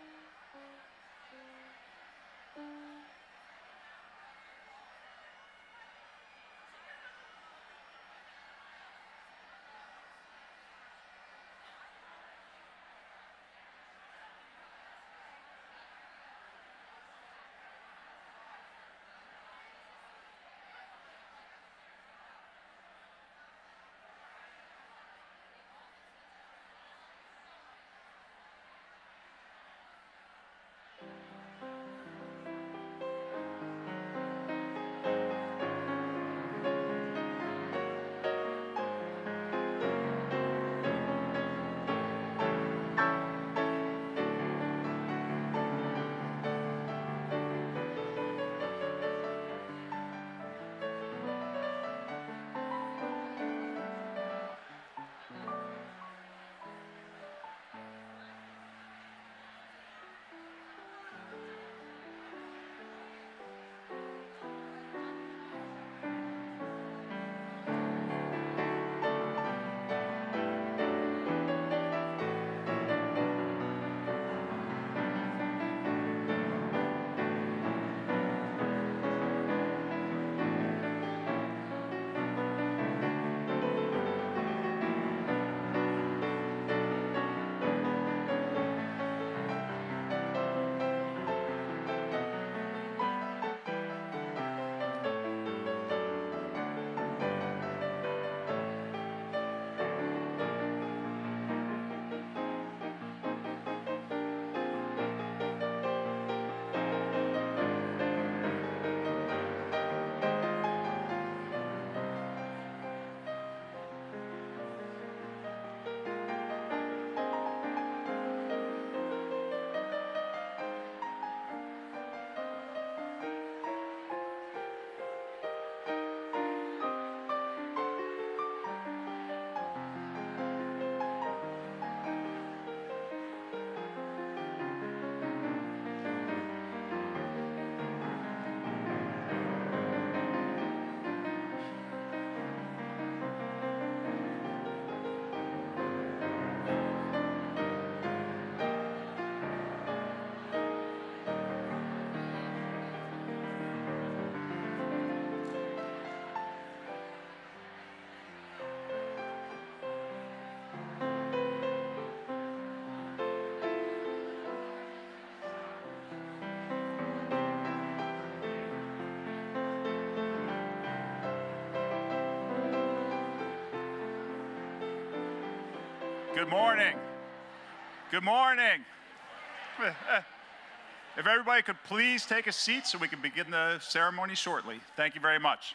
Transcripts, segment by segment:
Good morning. Good morning. If everybody could please take a seat so we can begin the ceremony shortly. Thank you very much.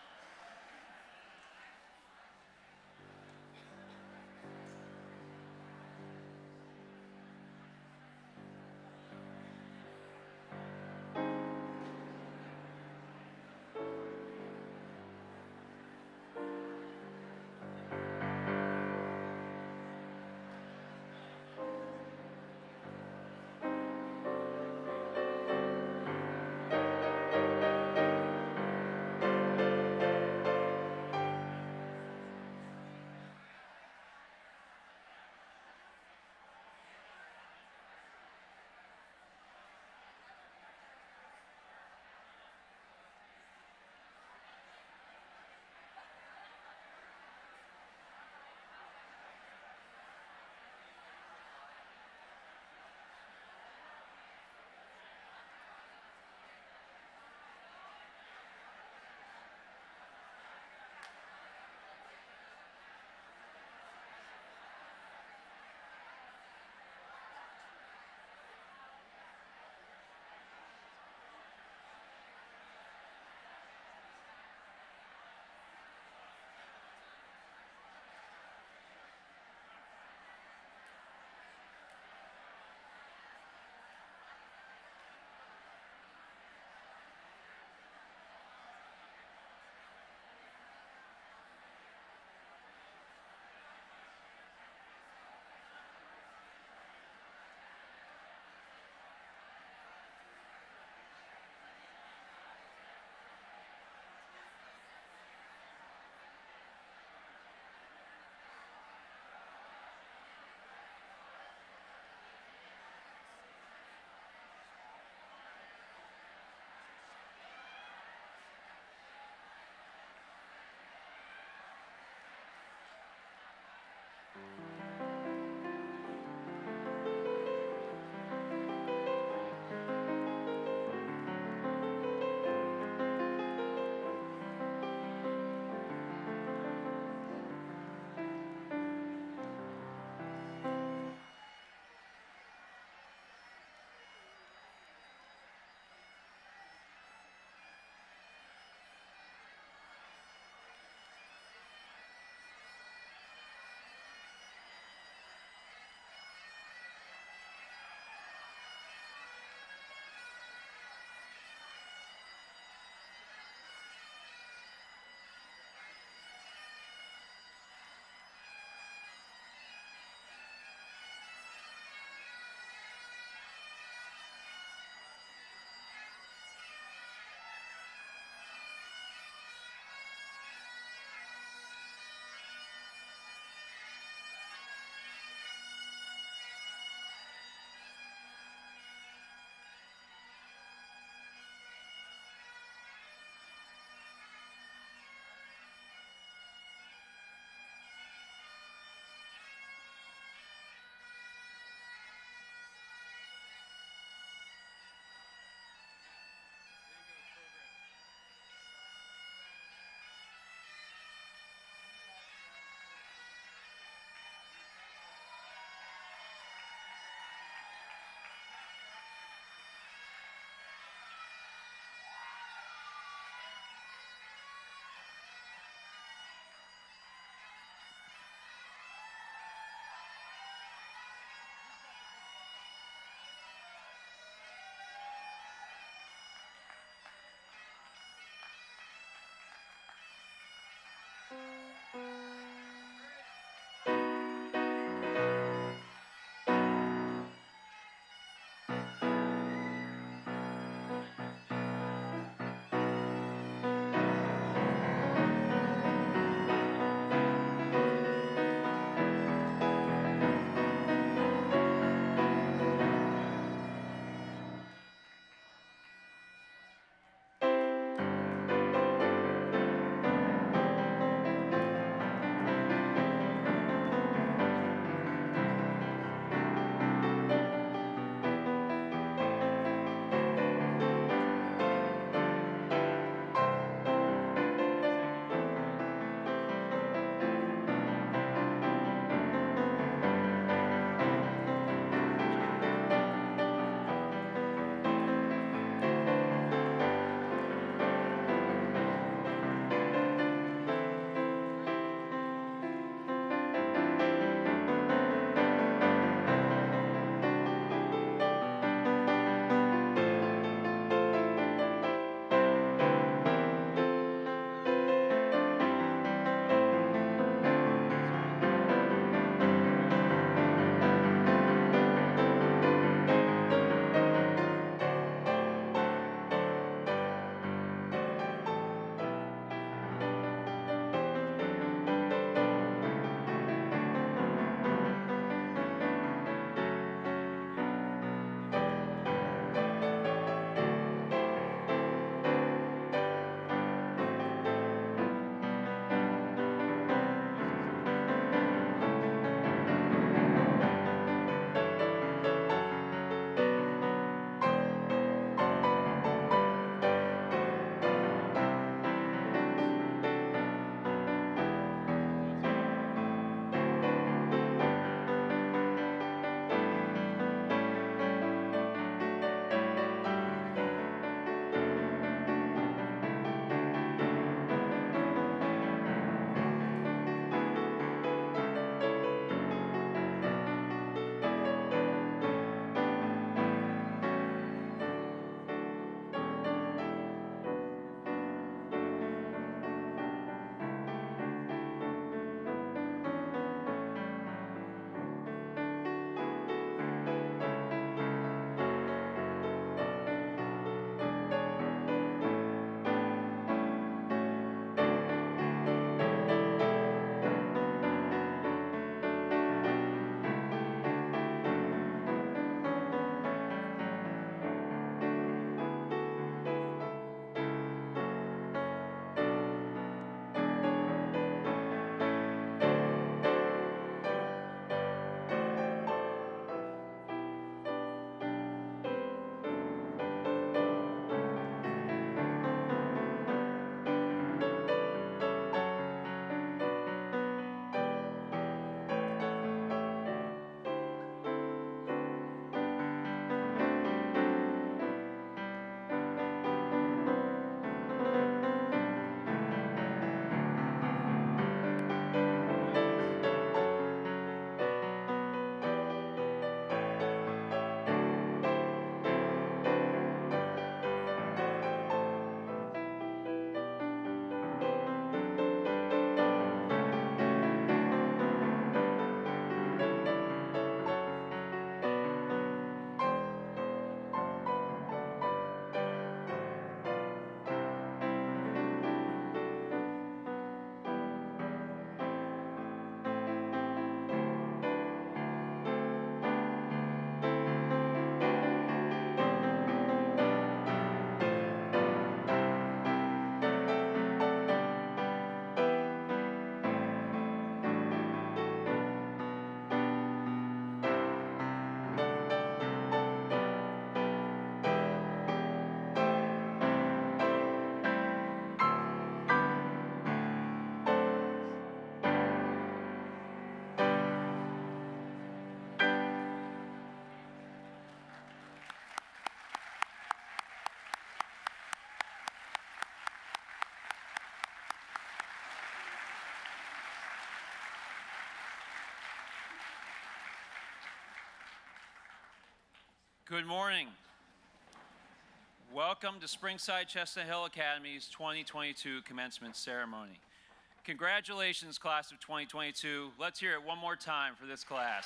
Good morning. Welcome to Springside Chestnut Hill Academy's 2022 commencement ceremony. Congratulations, class of 2022. Let's hear it one more time for this class.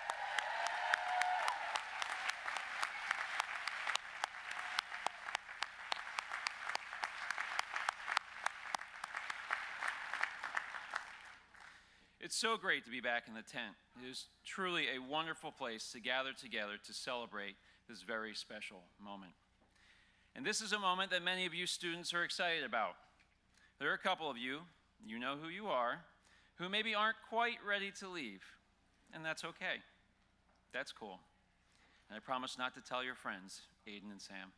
It's so great to be back in the tent. It is truly a wonderful place to gather together to celebrate this very special moment. And this is a moment that many of you students are excited about. There are a couple of you, you know who you are, who maybe aren't quite ready to leave, and that's okay. That's cool. And I promise not to tell your friends, Aiden and Sam.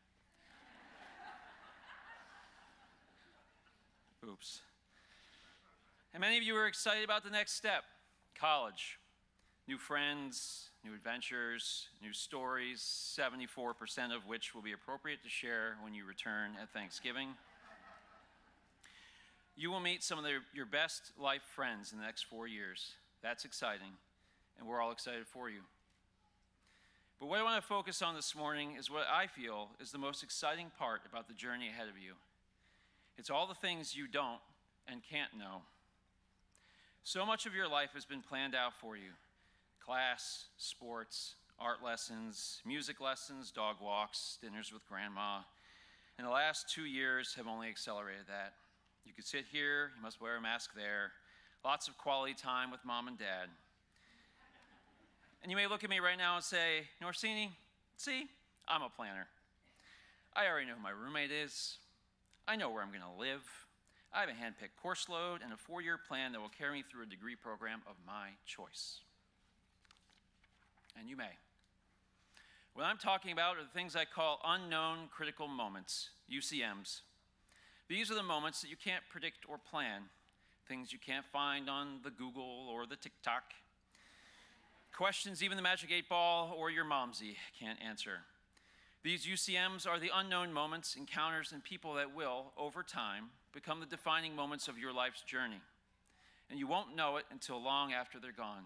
Oops. And many of you are excited about the next step, college. New friends, new adventures, new stories, 74% of which will be appropriate to share when you return at Thanksgiving. You will meet some of your best life friends in the next 4 years. That's exciting, and we're all excited for you. But what I want to focus on this morning is what I feel is the most exciting part about the journey ahead of you. It's all the things you don't and can't know. So much of your life has been planned out for you. Class, sports, art lessons, music lessons, dog walks, dinners with grandma. And the last 2 years have only accelerated that. You could sit here, you must wear a mask there. Lots of quality time with mom and dad. And you may look at me right now and say, Norsini, see, I'm a planner. I already know who my roommate is. I know where I'm going to live. I have a hand-picked course load and a 4-year plan that will carry me through a degree program of my choice. And you may. What I'm talking about are the things I call unknown critical moments, UCMs. These are the moments that you can't predict or plan, things you can't find on the Google or the TikTok, questions even the Magic 8 Ball or your momsy can't answer. These UCMs are the unknown moments, encounters, and people that will, over time, become the defining moments of your life's journey. And you won't know it until long after they're gone.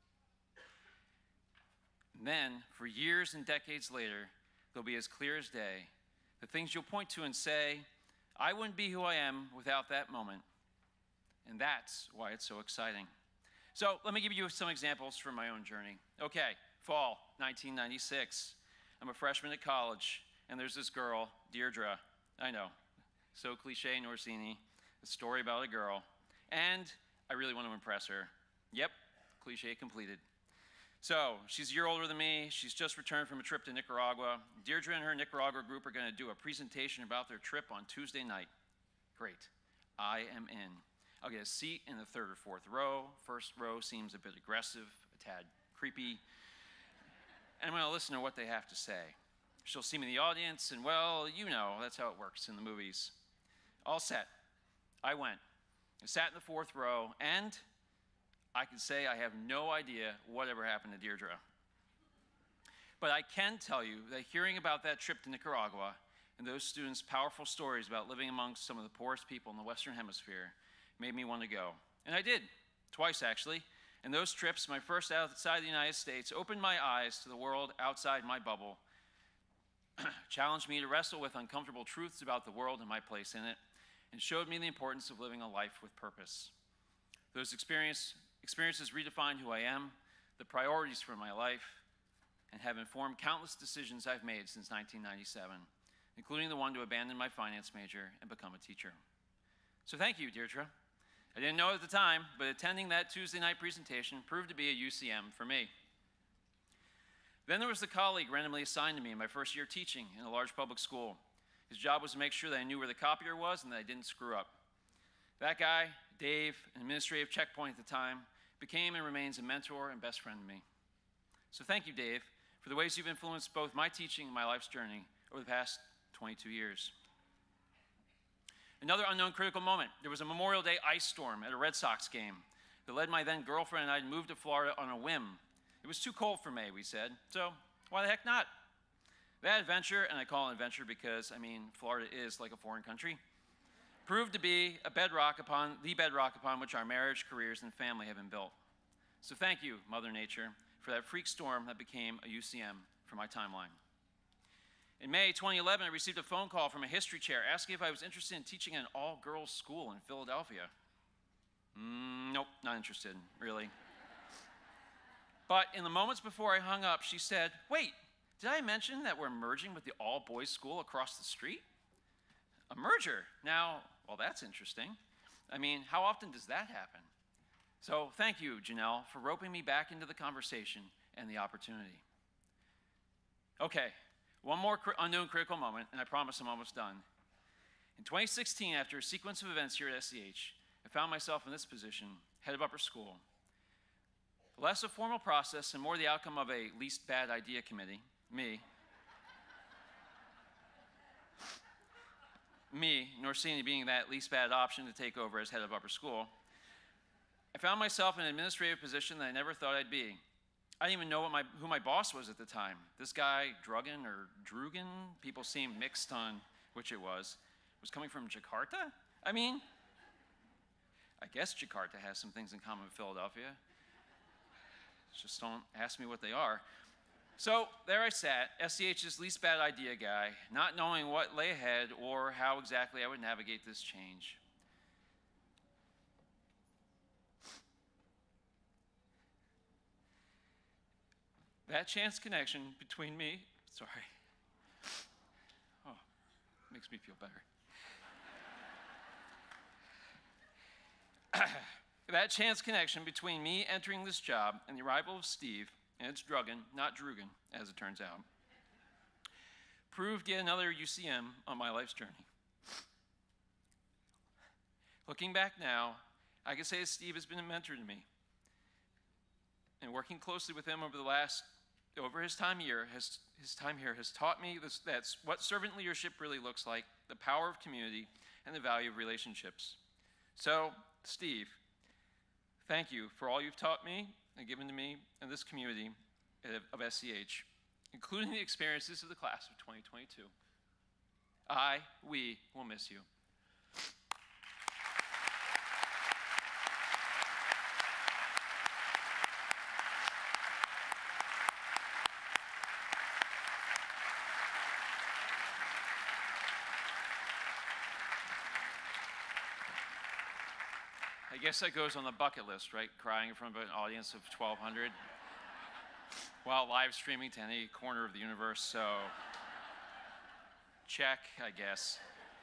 And then, for years and decades later, they'll be as clear as day. The things you'll point to and say, I wouldn't be who I am without that moment. And that's why it's so exciting. So let me give you some examples from my own journey. Okay, fall 1996. I'm a freshman at college, and there's this girl, Deirdre. I know, so cliche, Norsini, a story about a girl. And I really want to impress her. Yep, cliche completed. So she's a year older than me. She's just returned from a trip to Nicaragua. Deirdre and her Nicaragua group are going to do a presentation about their trip on Tuesday night. Great. I am in. I'll get a seat in the 3rd or 4th row. First row seems a bit aggressive, a tad creepy. And I'm going to listen to what they have to say. She'll see me in the audience, and well, you know, that's how it works in the movies. All set. I went. I sat in the 4th row, and I can say I have no idea whatever happened to Deirdre. But I can tell you that hearing about that trip to Nicaragua and those students' powerful stories about living amongst some of the poorest people in the Western Hemisphere made me want to go. And I did, twice actually. And those trips, my first outside the United States, opened my eyes to the world outside my bubble, challenged me to wrestle with uncomfortable truths about the world and my place in it, and showed me the importance of living a life with purpose. Those experiences redefined who I am, the priorities for my life, and have informed countless decisions I've made since 1997, including the one to abandon my finance major and become a teacher. So thank you, Deirdre. I didn't know at the time, but attending that Tuesday night presentation proved to be a UCM for me. Then there was the colleague randomly assigned to me in my first year teaching in a large public school. His job was to make sure that I knew where the copier was and that I didn't screw up. That guy, Dave, an administrative checkpoint at the time, became and remains a mentor and best friend to me. So thank you, Dave, for the ways you've influenced both my teaching and my life's journey over the past 22 years. Another unknown critical moment. There was a Memorial Day ice storm at a Red Sox game that led my then girlfriend and I to move to Florida on a whim. It was too cold for May, we said, so why the heck not? That adventure, and I call it an adventure because, I mean, Florida is like a foreign country, proved to be the bedrock upon which our marriage, careers, and family have been built. So thank you, Mother Nature, for that freak storm that became a UCM for my timeline. In May 2011, I received a phone call from a history chair asking if I was interested in teaching an all-girls school in Philadelphia. Nope, not interested, really. But in the moments before I hung up, she said, "Wait, did I mention that we're merging with the all-boys school across the street?" A merger? Now, well, that's interesting. I mean, how often does that happen? So thank you, Janelle, for roping me back into the conversation and the opportunity. Okay, one more unknown critical moment, and I promise I'm almost done. In 2016, after a sequence of events here at SCH, I found myself in this position, head of upper school. Less a formal process and more the outcome of a least bad idea committee, me, Norsini being that least bad option to take over as head of upper school. I found myself in an administrative position that I never thought I'd be. I didn't even know who my boss was at the time. This guy, Drugan or Drugan, people seemed mixed on which it was coming from Jakarta? I mean, I guess Jakarta has some things in common with Philadelphia. Just don't ask me what they are. So there I sat, SCH's least bad idea guy, not knowing what lay ahead or how exactly I would navigate this change. That chance connection between me, sorry. Oh, makes me feel better. That chance connection between me entering this job and the arrival of Steve, and it's Drugan, not Drugan, as it turns out, proved yet another UCM on my life's journey. Looking back now, I can say that Steve has been a mentor to me. And working closely with him over his time here has taught me that's what servant leadership really looks like, the power of community, and the value of relationships. So, Steve, thank you for all you've taught me and given to me and this community of SCH, including the experiences of the class of 2022. We will miss you. I guess that goes on the bucket list, right? Crying in front of an audience of 1,200 while live streaming to any corner of the universe, so check, I guess.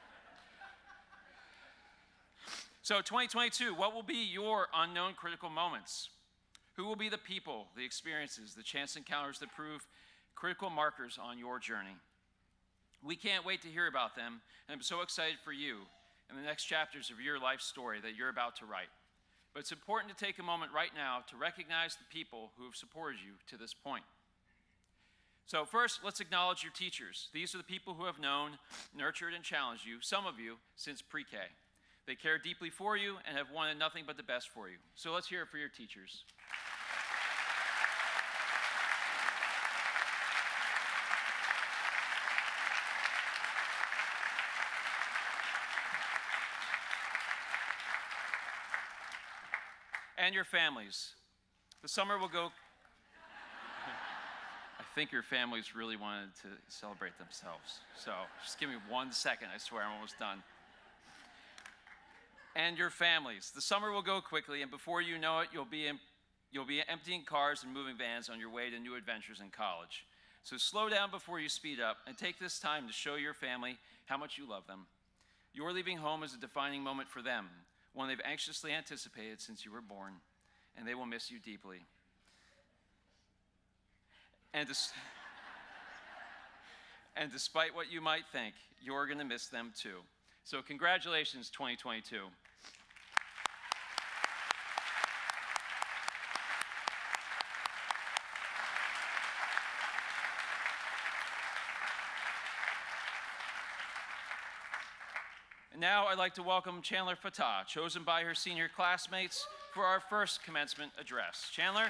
So 2022, what will be your unknown critical moments? Who will be the people, the experiences, the chance encounters that prove critical markers on your journey? We can't wait to hear about them, and I'm so excited for you and the next chapters of your life story that you're about to write. But it's important to take a moment right now to recognize the people who have supported you to this point. So first, let's acknowledge your teachers. These are the people who have known, nurtured, and challenged you, some of you, since pre-K. They care deeply for you and have wanted nothing but the best for you. So let's hear it for your teachers. And your families. The summer will go. I think your families really wanted to celebrate themselves. So just give me 1 second, I swear I'm almost done. And your families. The summer will go quickly, and before you know it, you'll be emptying cars and moving vans on your way to new adventures in college. So slow down before you speed up, and take this time to show your family how much you love them. Your leaving home is a defining moment for them, one they've anxiously anticipated since you were born, and they will miss you deeply. And despite what you might think, you're going to miss them too. So congratulations, 2022. And now I'd like to welcome Chandler Fatah, chosen by her senior classmates for our first commencement address. Chandler?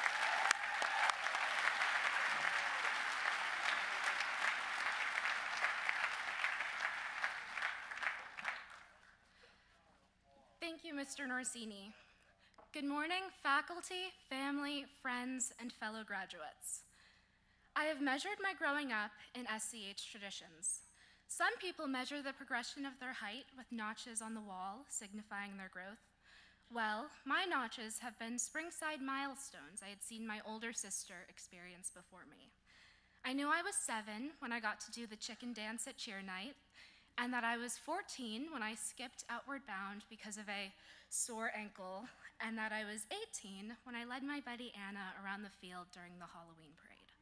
Thank you, Mr. Norsini. Good morning, faculty, family, friends, and fellow graduates. I have measured my growing up in SCH traditions. Some people measure the progression of their height with notches on the wall, signifying their growth. Well, my notches have been Springside milestones I had seen my older sister experience before me. I knew I was 7 when I got to do the chicken dance at cheer night, and that I was 14 when I skipped outward bound because of a sore ankle, and that I was 18 when I led my buddy Anna around the field during the Halloween parade.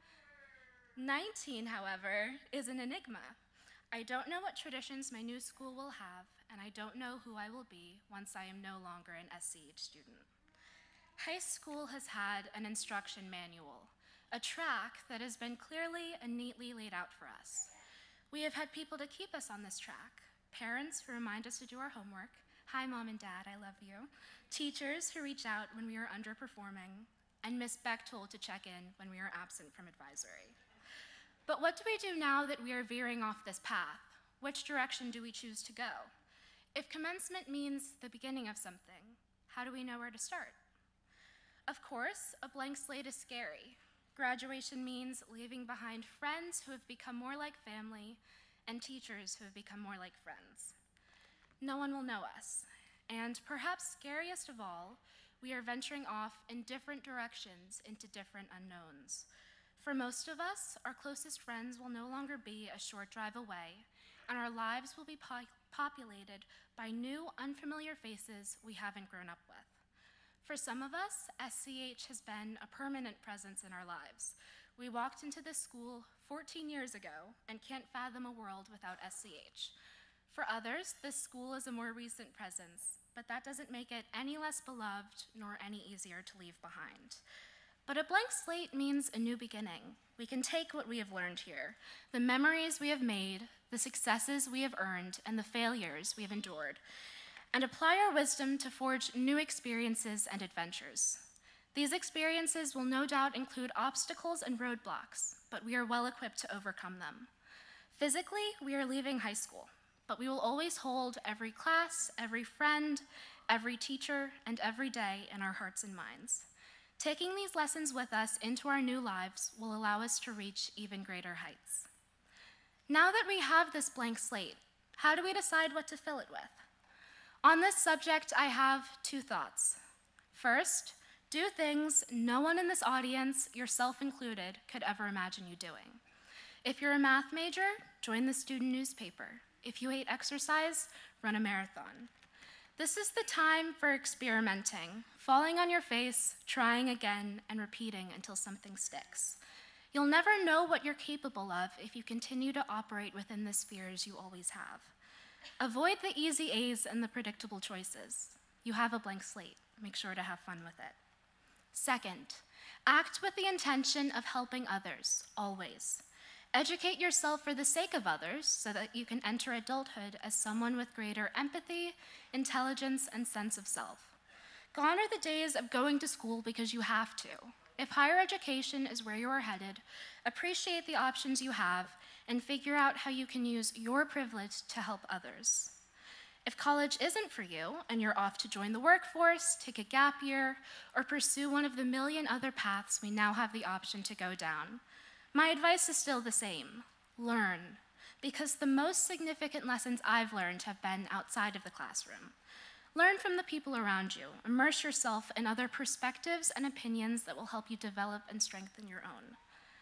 19, however, is an enigma. I don't know what traditions my new school will have, and I don't know who I will be once I am no longer an SCH student. High school has had an instruction manual, a track that has been clearly and neatly laid out for us. We have had people to keep us on this track, parents who remind us to do our homework, hi Mom and Dad, I love you, teachers who reach out when we are underperforming, and Miss Bechtold to check in when we are absent from advisory. But what do we do now that we are veering off this path? Which direction do we choose to go? If commencement means the beginning of something, how do we know where to start? Of course, a blank slate is scary. Graduation means leaving behind friends who have become more like family and teachers who have become more like friends. No one will know us, and perhaps scariest of all, we are venturing off in different directions into different unknowns. For most of us, our closest friends will no longer be a short drive away, and our lives will be populated by new, unfamiliar faces we haven't grown up with. For some of us, SCH has been a permanent presence in our lives. We walked into this school 14 years ago and can't fathom a world without SCH. For others, this school is a more recent presence, but that doesn't make it any less beloved nor any easier to leave behind. But a blank slate means a new beginning. We can take what we have learned here, the memories we have made, the successes we have earned, and the failures we have endured, and apply our wisdom to forge new experiences and adventures. These experiences will no doubt include obstacles and roadblocks, but we are well equipped to overcome them. Physically, we are leaving high school, but we will always hold every class, every friend, every teacher, and every day in our hearts and minds. Taking these lessons with us into our new lives will allow us to reach even greater heights. Now that we have this blank slate, how do we decide what to fill it with? On this subject, I have 2 thoughts. First, do things no one in this audience, yourself included, could ever imagine you doing. If you're a math major, join the student newspaper. If you hate exercise, run a marathon. This is the time for experimenting, falling on your face, trying again, and repeating until something sticks. You'll never know what you're capable of if you continue to operate within the spheres you always have. Avoid the easy A's and the predictable choices. You have a blank slate. Make sure to have fun with it. Second, act with the intention of helping others, always. Educate yourself for the sake of others so that you can enter adulthood as someone with greater empathy, intelligence, and sense of self. Gone are the days of going to school because you have to. If higher education is where you are headed, appreciate the options you have and figure out how you can use your privilege to help others. If college isn't for you and you're off to join the workforce, take a gap year, or pursue one of the million other paths we now have the option to go down, my advice is still the same: learn, because the most significant lessons I've learned have been outside of the classroom. Learn from the people around you. Immerse yourself in other perspectives and opinions that will help you develop and strengthen your own.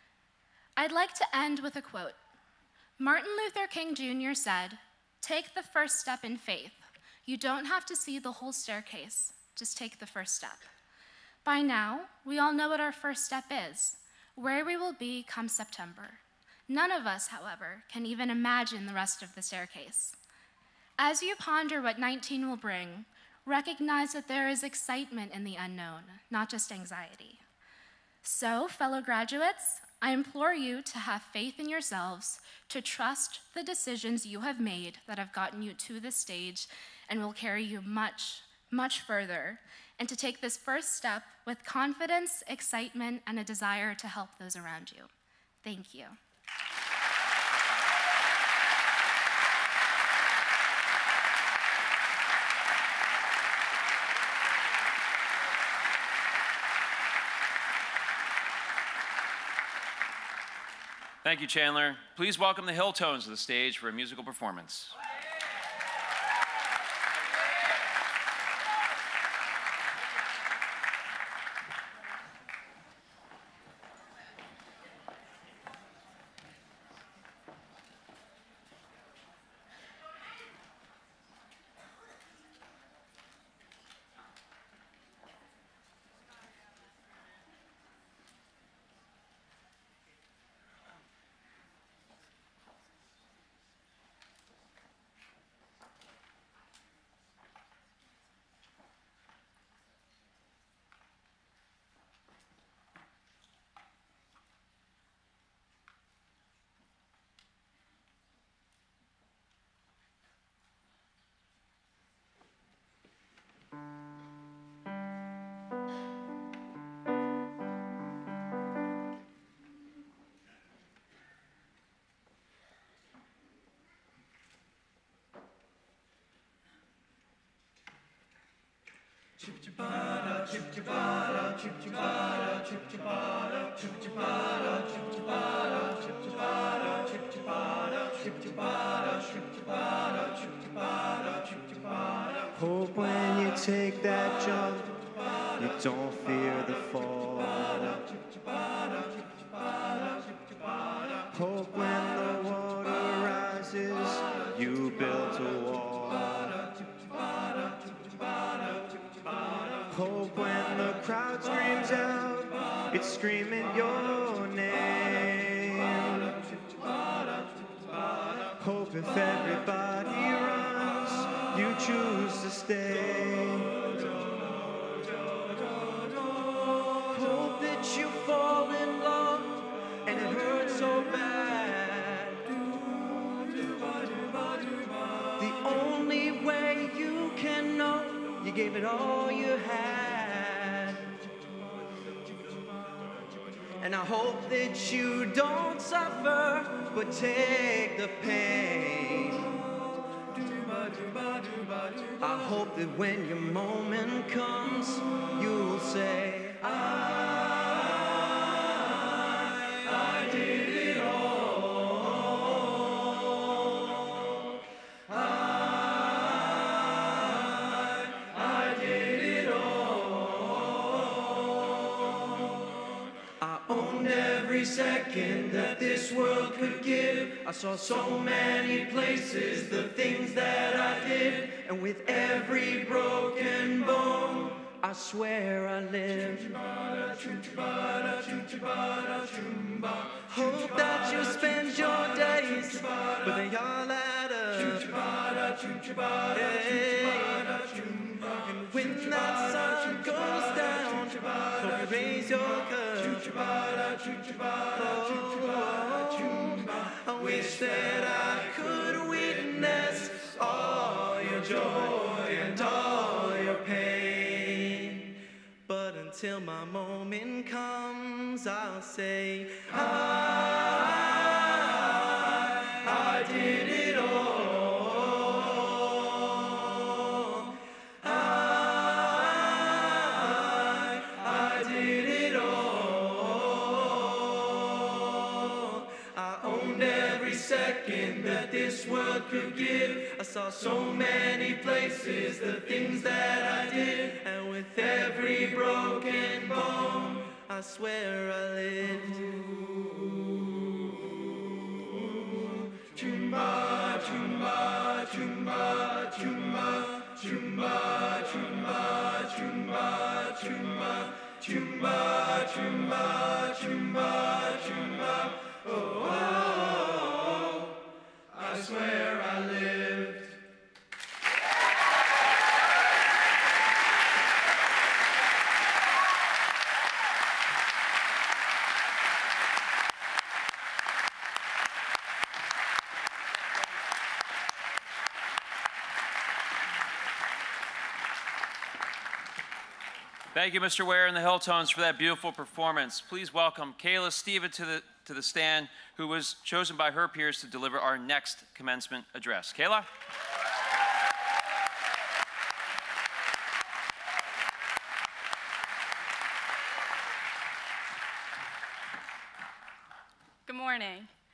I'd like to end with a quote. Martin Luther King Jr. said, "Take the first step in faith. You don't have to see the whole staircase. Just take the first step." By now, we all know what our first step is, where we will be come September. None of us, however, can even imagine the rest of the staircase. As you ponder what 19 will bring, recognize that there is excitement in the unknown, not just anxiety. So, fellow graduates, I implore you to have faith in yourselves, to trust the decisions you have made that have gotten you to this stage and will carry you much, much further, and to take this first step with confidence, excitement, and a desire to help those around you. Thank you. Thank you, Chandler. Please welcome the Hilltones to the stage for a musical performance. Hope when you take that jump, you don't fear the fall. Hope when the water rises, you build a wall. Hope when the crowd screams out, it's screaming your name. Hope if everybody runs, you choose to stay. Hope that you fall in love and it hurts so bad. The only way you can know, you gave it all you had. And I hope that you don't suffer, but take the pain. I hope that when your moment comes, you'll say, I did it all. I did it all. I owned every second that this world could give. I saw so many places, the things that I did, and with every broken bone, I swear I lived. Hope that you spend your days, but they all add up. And when that sun goes down, hope you raise your cup. I wish that I could witness all your joy and all your pain. But until my moment comes, I'll say, I did it all. I did it all. I owned every second that this world could give. I saw so many places, the things that I did, and with every broken bone, I swear I lived. Chumba, chumba, chumba, chumba, chumba, chumba, chumba, chumba, chumba, chumba, chumba, chumba. Oh, oh, oh, I swear I lived. Thank you, Mr. Ware and the Hilltones, for that beautiful performance. Please welcome Kayla Steven to the stand, who was chosen by her peers to deliver our next commencement address. Kayla? Good morning.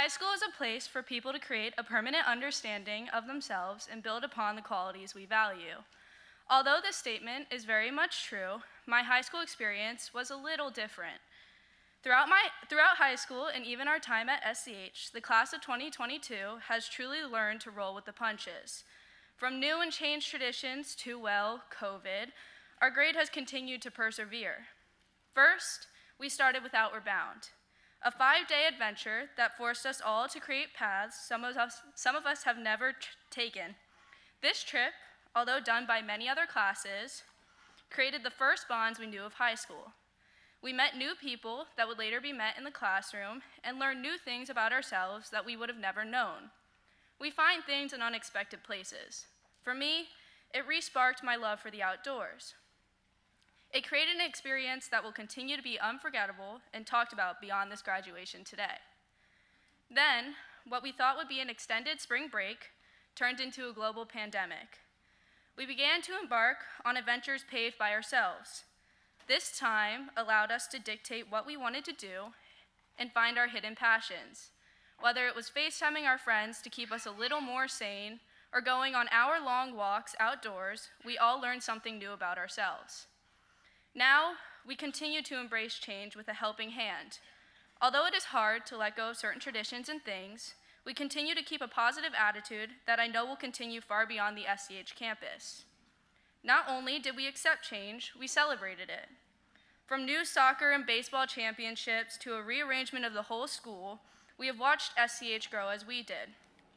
High school is a place for people to create a permanent understanding of themselves and build upon the qualities we value. Although this statement is very much true, my high school experience was a little different. Throughout high school and even our time at SCH, the class of 2022 has truly learned to roll with the punches. From new and changed traditions to, well, COVID, our grade has continued to persevere. First, we started with Outward Bound, a 5-day adventure that forced us all to create paths some of us have never taken. This trip, although done by many other classes, created the first bonds we knew of high school. We met new people that would later be met in the classroom and learned new things about ourselves that we would have never known. We find things in unexpected places. For me, it re-sparked my love for the outdoors. It created an experience that will continue to be unforgettable and talked about beyond this graduation today. Then, what we thought would be an extended spring break turned into a global pandemic. We began to embark on adventures paved by ourselves. This time allowed us to dictate what we wanted to do and find our hidden passions. Whether it was FaceTiming our friends to keep us a little more sane or going on hour-long walks outdoors, we all learned something new about ourselves. Now, we continue to embrace change with a helping hand. Although it is hard to let go of certain traditions and things, we continue to keep a positive attitude that I know will continue far beyond the SCH campus. Not only did we accept change, we celebrated it. From new soccer and baseball championships to a rearrangement of the whole school, we have watched SCH grow as we did.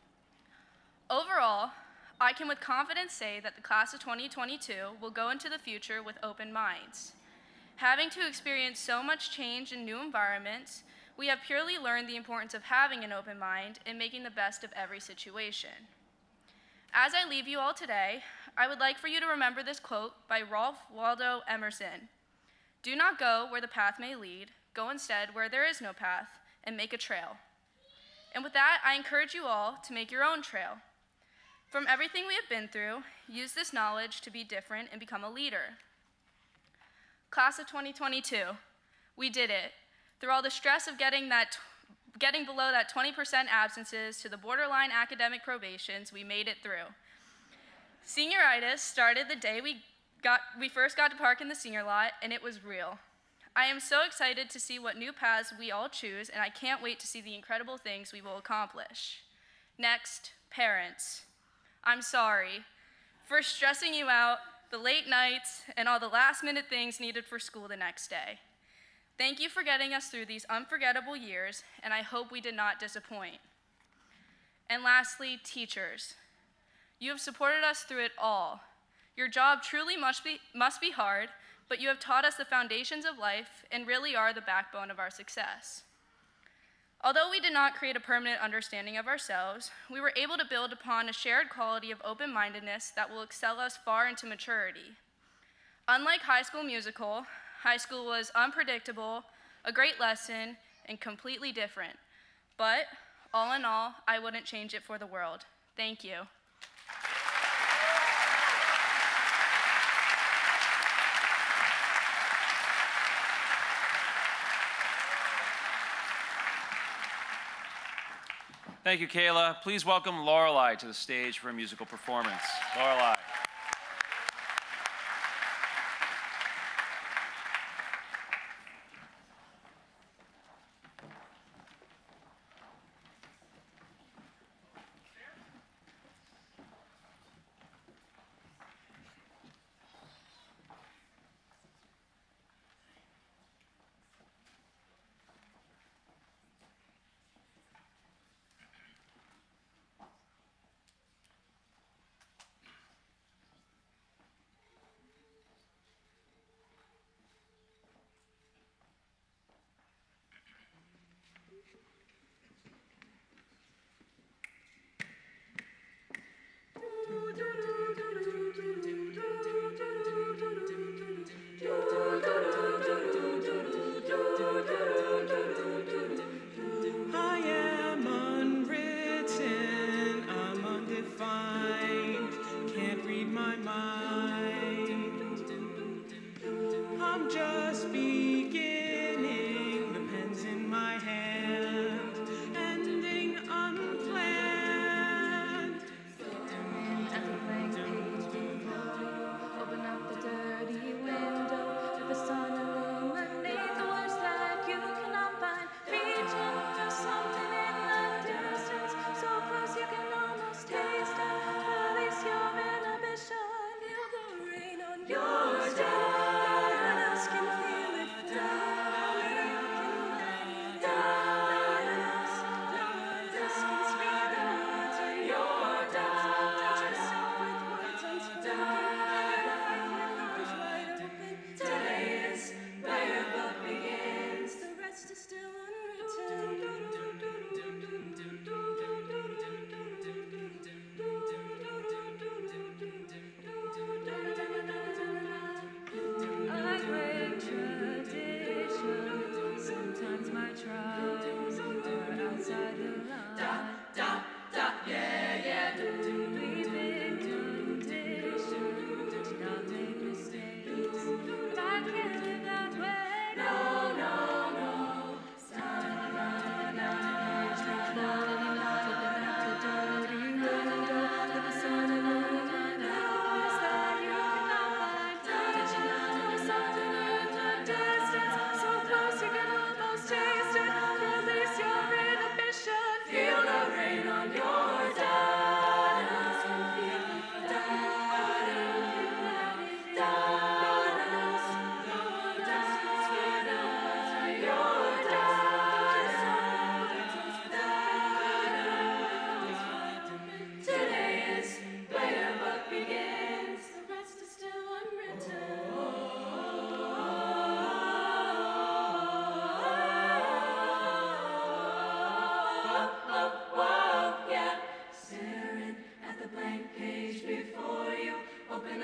Overall, I can with confidence say that the class of 2022 will go into the future with open minds. Having to experience so much change in new environments, we have purely learned the importance of having an open mind and making the best of every situation. As I leave you all today, I would like for you to remember this quote by Ralph Waldo Emerson. "Do not go where the path may lead, go instead where there is no path, and make a trail." And with that, I encourage you all to make your own trail. From everything we have been through, use this knowledge to be different and become a leader. Class of 2022, we did it. Through all the stress of getting below that 20% absences to the borderline academic probations, we made it through. Senioritis started the day we first got to park in the senior lot, and it was real. I am so excited to see what new paths we all choose, and I can't wait to see the incredible things we will accomplish. Next, parents. I'm sorry for stressing you out, the late nights, and all the last-minute things needed for school the next day. Thank you for getting us through these unforgettable years, and I hope we did not disappoint. And lastly, teachers. You have supported us through it all. Your job truly must be hard, but you have taught us the foundations of life and really are the backbone of our success. Although we did not create a permanent understanding of ourselves, we were able to build upon a shared quality of open-mindedness that will excel us far into maturity. Unlike High School Musical, high school was unpredictable, a great lesson, and completely different. But all in all, I wouldn't change it for the world. Thank you. Thank you, Kayla. Please welcome Lorelei to the stage for a musical performance. Lorelei.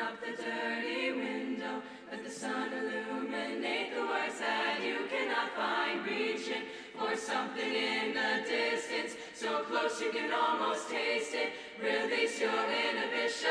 up the dirty window. Let the sun illuminate the words that you cannot find. Reaching for something in the distance, so close you can almost taste it. Release your inhibition.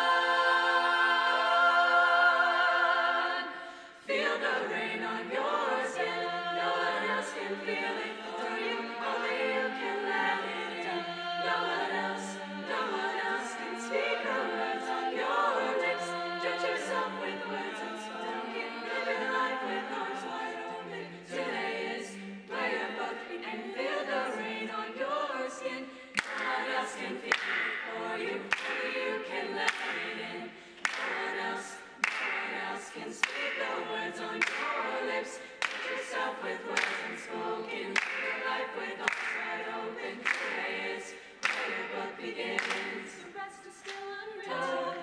Feel the rain on your skin. No one else can feel it for you. Only you can let it in. No one else can speak the words on your lips. Drench yourself with words unspoken. Live your life with arms wide open. Today is where you're both and feel the rain on your skin. No one else can feel it for you. Only you can let it in. No one else can speak the words on your lips. Drench yourself with words unspoken. Live your life with arms wide open. Today is where your book begins. The rest is still unwritten.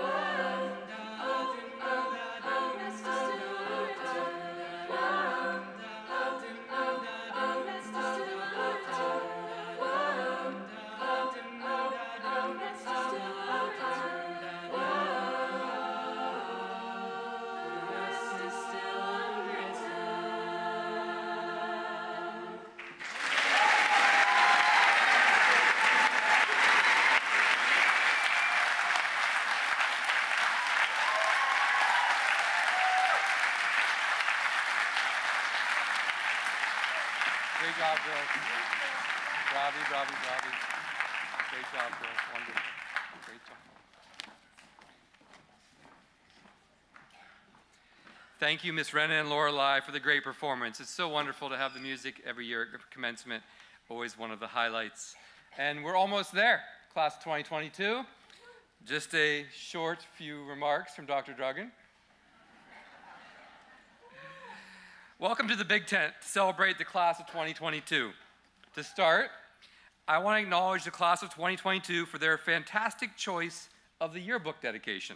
Great job, girls. Bravi, bravi, bravi. Great job, girls. Wonderful. Great job. Thank you, Miss Renna and Lorelei, for the great performance. It's so wonderful to have the music every year at commencement. Always one of the highlights. And we're almost there, class of 2022. Just a short few remarks from Dr. Duggan. Welcome to the Big Tent to celebrate the class of 2022. To start, I want to acknowledge the class of 2022 for their fantastic choice of the yearbook dedication.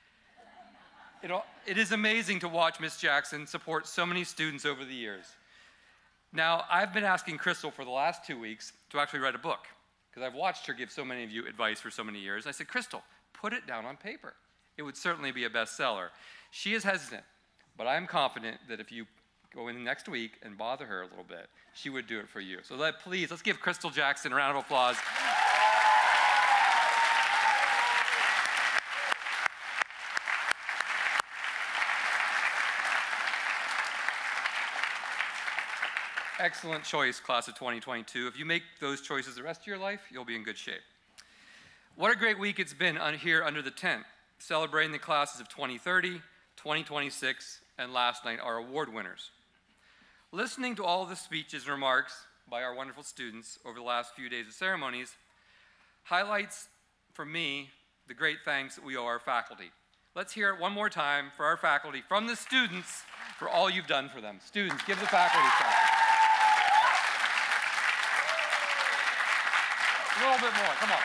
It is amazing to watch Miss Jackson support so many students over the years. Now, I've been asking Crystal for the last 2 weeks to actually write a book, because I've watched her give so many of you advice for so many years. I said, Crystal, put it down on paper. It would certainly be a bestseller. She is hesitant, but I'm confident that if you go in next week and bother her a little bit, she would do it for you. So please, let's give Crystal Jackson a round of applause. Excellent choice, class of 2022. If you make those choices the rest of your life, you'll be in good shape. What a great week it's been here under the tent, celebrating the classes of 2030, 2026, and last night, our award winners. Listening to all the speeches and remarks by our wonderful students over the last few days of ceremonies highlights, for me, the great thanks that we owe our faculty. Let's hear it one more time for our faculty, from the students, for all you've done for them. Students, give the faculty a clap. A little bit more, come on.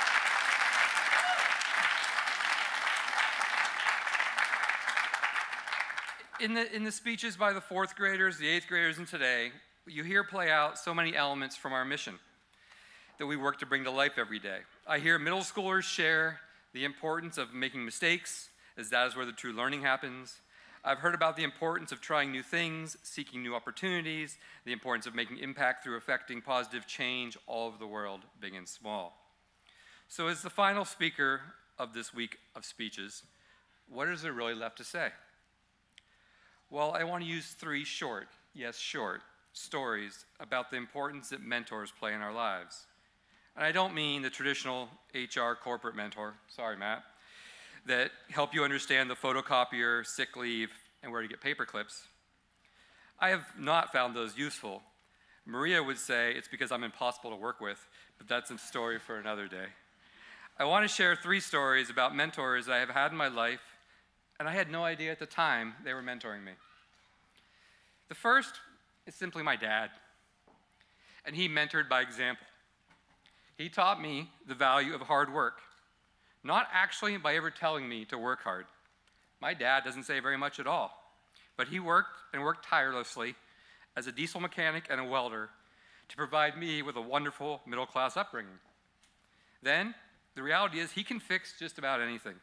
In the speeches by the 4th graders, the 8th graders, and today, you hear play out so many elements from our mission that we work to bring to life every day. I hear middle schoolers share the importance of making mistakes, as that is where the true learning happens. I've heard about the importance of trying new things, seeking new opportunities, the importance of making impact through affecting positive change all over the world, big and small. So as the final speaker of this week of speeches, what is there really left to say? Well, I want to use 3 short, yes, short, stories about the importance that mentors play in our lives. And I don't mean the traditional HR corporate mentor, sorry, Matt, that help you understand the photocopier, sick leave, and where to get paper clips. I have not found those useful. Maria would say it's because I'm impossible to work with, but that's a story for another day. I want to share 3 stories about mentors I have had in my life, and I had no idea at the time they were mentoring me. The first is simply my dad, and he mentored by example. He taught me the value of hard work, not actually by ever telling me to work hard. My dad doesn't say very much at all, but he worked tirelessly as a diesel mechanic and a welder to provide me with a wonderful middle-class upbringing. Then, the reality is he can fix just about anything,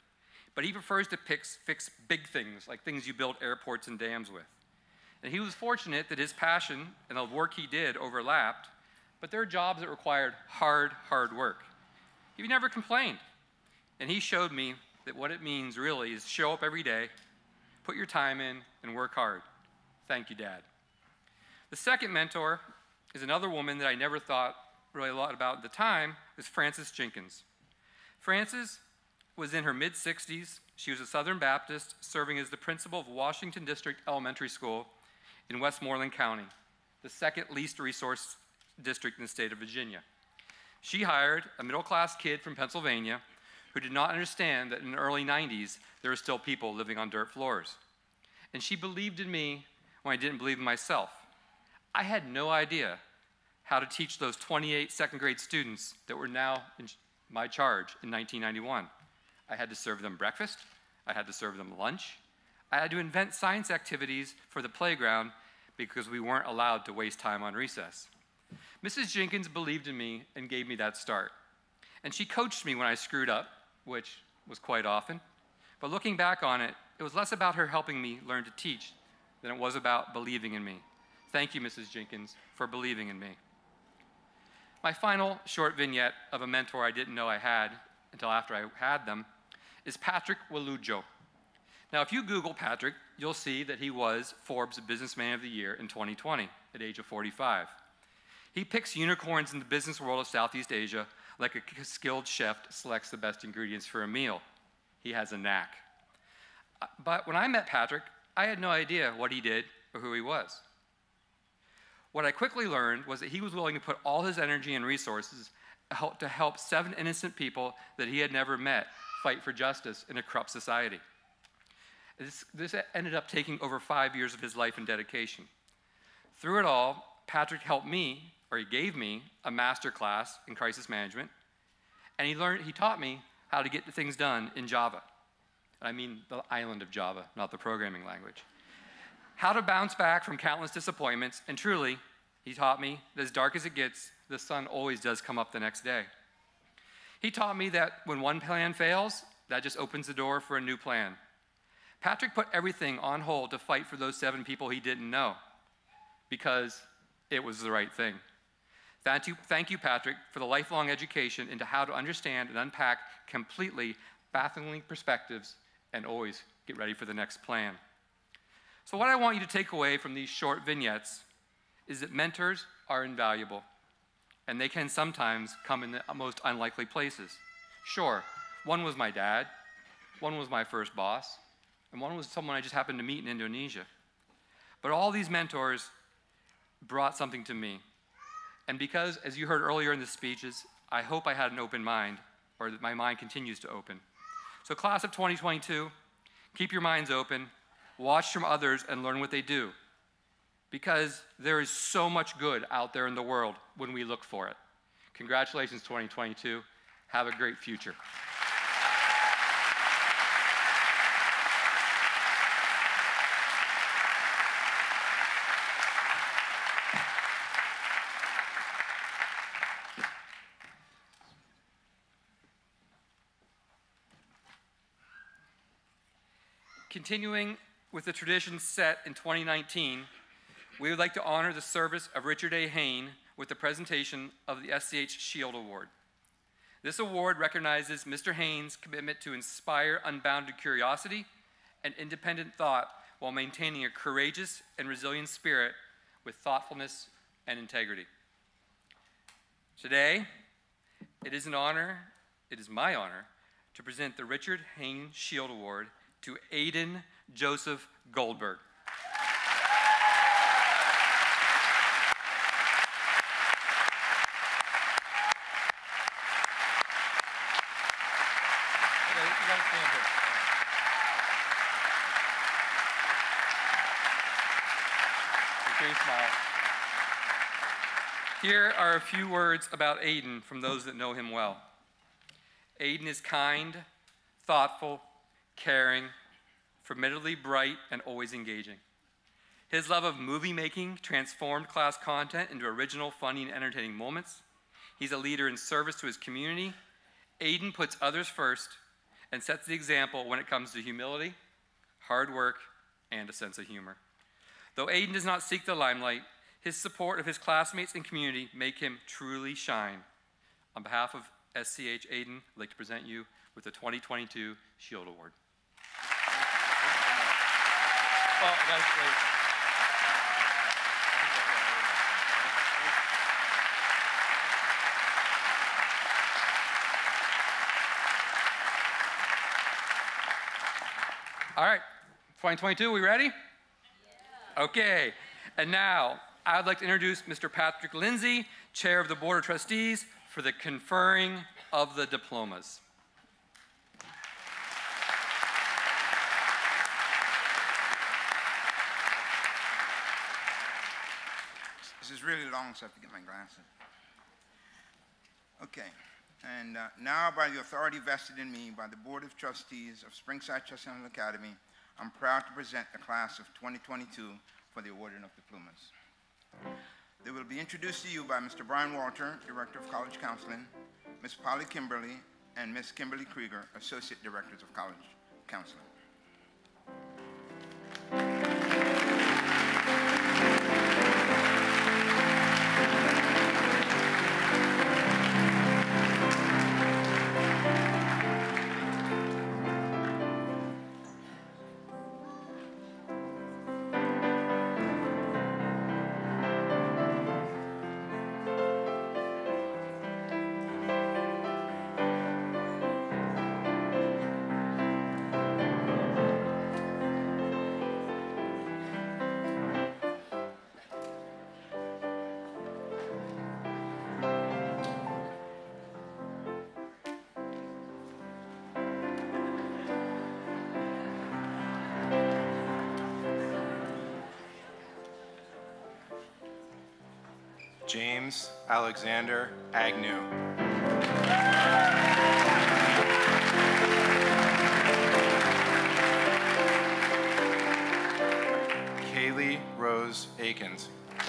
but he prefers to fix big things, like things you build airports and dams with. And he was fortunate that his passion and the work he did overlapped, but there are jobs that required hard work. He never complained. And he showed me that what it means really is show up every day, put your time in, and work hard. Thank you, Dad. The second mentor is another woman that I never thought really a lot about at the time, is Frances Jenkins. Frances was in her mid-60s. She was a Southern Baptist, serving as the principal of Washington District Elementary School in Westmoreland County, the second least resource district in the state of Virginia. She hired a middle-class kid from Pennsylvania who did not understand that in the early 90s, there were still people living on dirt floors. And she believed in me when I didn't believe in myself. I had no idea how to teach those 28 second-grade students that were now in my charge in 1991. I had to serve them breakfast. I had to serve them lunch. I had to invent science activities for the playground because we weren't allowed to waste time on recess. Mrs. Jenkins believed in me and gave me that start. And she coached me when I screwed up, which was quite often. But looking back on it, it was less about her helping me learn to teach than it was about believing in me. Thank you, Mrs. Jenkins, for believing in me. My final short vignette of a mentor I didn't know I had until after I had them is Patrick Walujo. Now, if you Google Patrick, you'll see that he was Forbes Businessman of the Year in 2020 at the age of 45. He picks unicorns in the business world of Southeast Asia like a skilled chef selects the best ingredients for a meal. He has a knack. But when I met Patrick, I had no idea what he did or who he was. What I quickly learned was that he was willing to put all his energy and resources to help 7 innocent people that he had never met fight for justice in a corrupt society. This ended up taking over 5 years of his life and dedication. Through it all, Patrick helped me, or he gave me, a master class in crisis management, and he taught me how to get things done in Java. I mean the island of Java, not the programming language. How to bounce back from countless disappointments, and truly, he taught me that as dark as it gets, the sun always does come up the next day. He taught me that when one plan fails, that just opens the door for a new plan. Patrick put everything on hold to fight for those 7 people he didn't know, because it was the right thing. Thank you, Patrick, for the lifelong education into how to understand and unpack completely baffling perspectives and always get ready for the next plan. So what I want you to take away from these short vignettes is that mentors are invaluable, and they can sometimes come in the most unlikely places. Sure, one was my dad, one was my first boss, and one was someone I just happened to meet in Indonesia. But all these mentors brought something to me. And because, as you heard earlier in the speeches, I hope I had an open mind, or that my mind continues to open. So class of 2022, keep your minds open, watch from others and learn what they do. Because there is so much good out there in the world when we look for it. Congratulations, 2022. Have a great future. Continuing with the tradition set in 2019, we would like to honor the service of Richard A. Hain with the presentation of the SCH Shield Award. This award recognizes Mr. Hain's commitment to inspire unbounded curiosity and independent thought while maintaining a courageous and resilient spirit with thoughtfulness and integrity. Today, it is my honor, to present the Richard Hain Shield Award to Aiden Joseph Goldberg. Here are a few words about Aiden from those that know him well. Aiden is kind, thoughtful, caring, formidably bright, and always engaging. His love of movie making transformed class content into original, funny, and entertaining moments. He's a leader in service to his community. Aiden puts others first and sets the example when it comes to humility, hard work, and a sense of humor. Though Aiden does not seek the limelight, his support of his classmates and community make him truly shine. On behalf of SCH Aiden, I'd like to present you with the 2022 Shield Award. Oh, that's great. All right, 2022, we ready? Yeah. Okay, and now I'd like to introduce Mr. Patrick Lindsay, Chair of the Board of Trustees, for the conferring of the diplomas. This is really long, so I have to get my glasses. Okay, and now by the authority vested in me by the Board of Trustees of Springside Chestnut Academy, I'm proud to present the class of 2022 for the awarding of diplomas. They will be introduced to you by Mr. Brian Walter, Director of College Counseling, Ms. Polly Kimberly, and Ms. Kimberly Krieger, Associate Directors of College Counseling. James Alexander Agnew. Kaylee Rose Akins.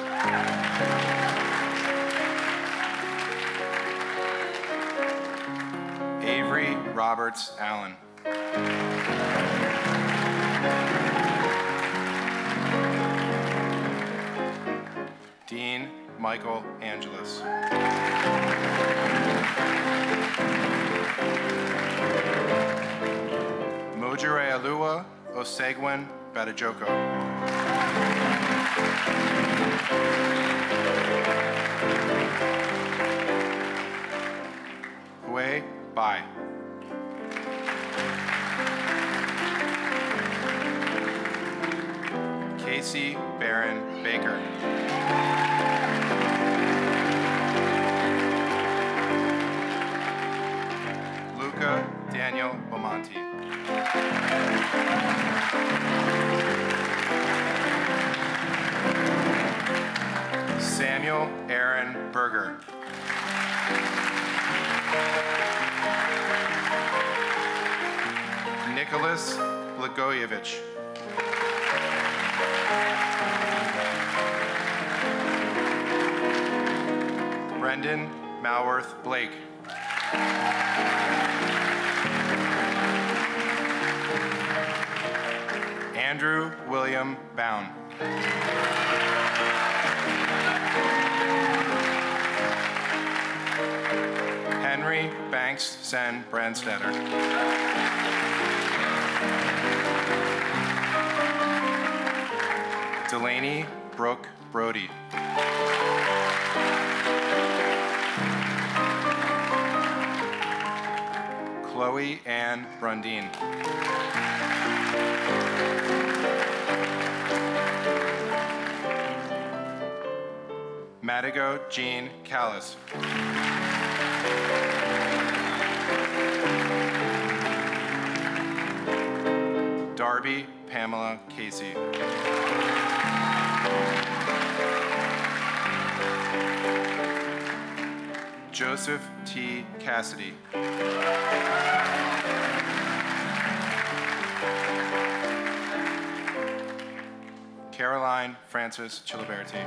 Avery Roberts Allen. Dean Michael Angelis. Mojire Alua Osegwin Badajoko. Hue Bai. Casey Barron Baker. Luca Daniel Bomonti. Samuel Aaron Berger. Nicholas Blagojevic. Brendan Malworth Blake. Andrew William Bound. Henry Banks Sen Brandstetter. Delaney Brooke Brody. Chloe Ann Brundine. Madigo Jean Callis. Darby Pamela Casey. Joseph T. Cassidy. Caroline Frances Chiliberti.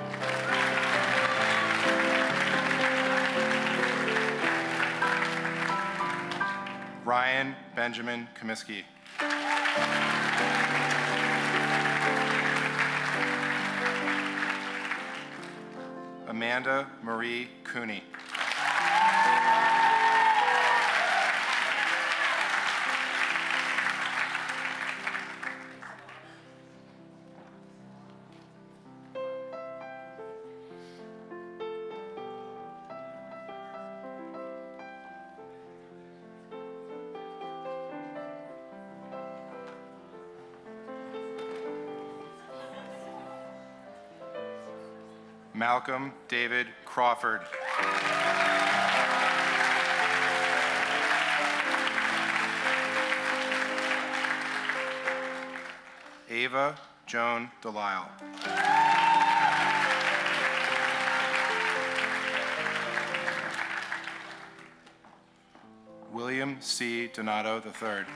Ryan Benjamin Comiskey. Amanda Marie Cooney. Malcolm David Crawford. Ava Joan Delisle. William C. Donato III.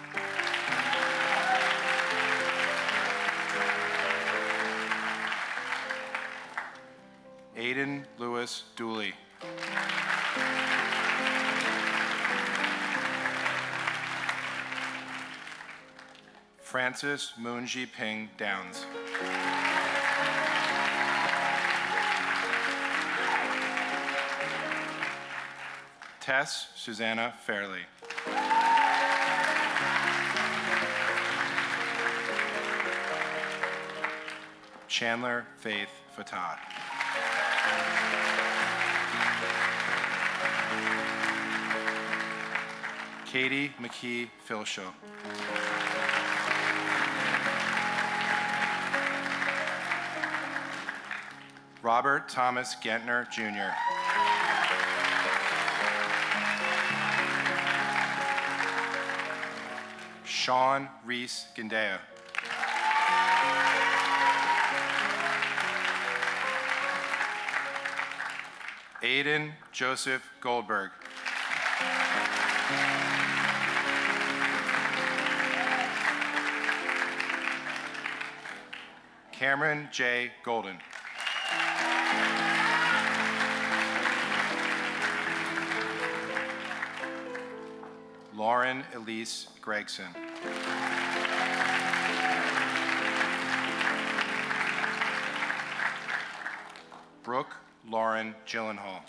Aiden Lewis Dooley. Francis Moonji Ping Downs. Tess Susanna Fairley. Chandler Faith Fatah. Katie McKee Philshaw. Robert Thomas Gentner, Jr. Sean Reese Gindea. Aiden Joseph Goldberg. Cameron J. Golden. Lauren Elise Gregson. Brooke Lauren Gyllenhaal.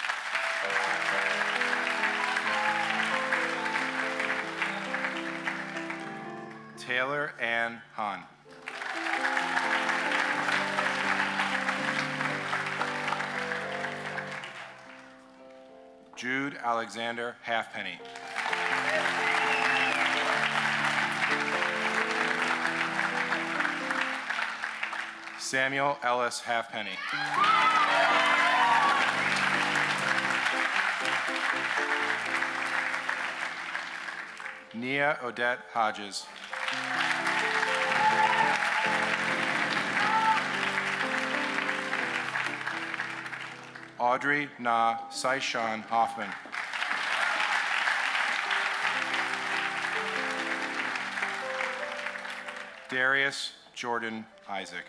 Taylor Ann Hahn. Jude Alexander Halfpenny. Samuel Ellis Halfpenny. Nia Odette Hodges. Audrey Na Saishan Hoffman. Darius Jordan Isaac.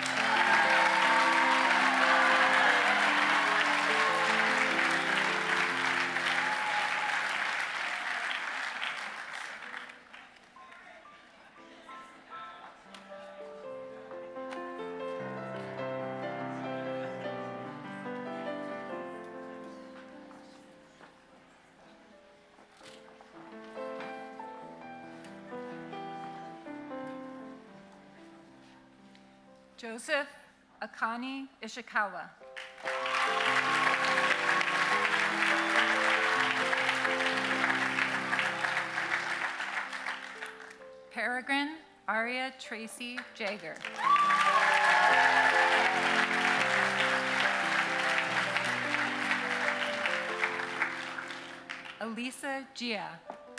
Joseph Akani Ishikawa. Peregrine Aria Tracy Jager. Elisa Gia.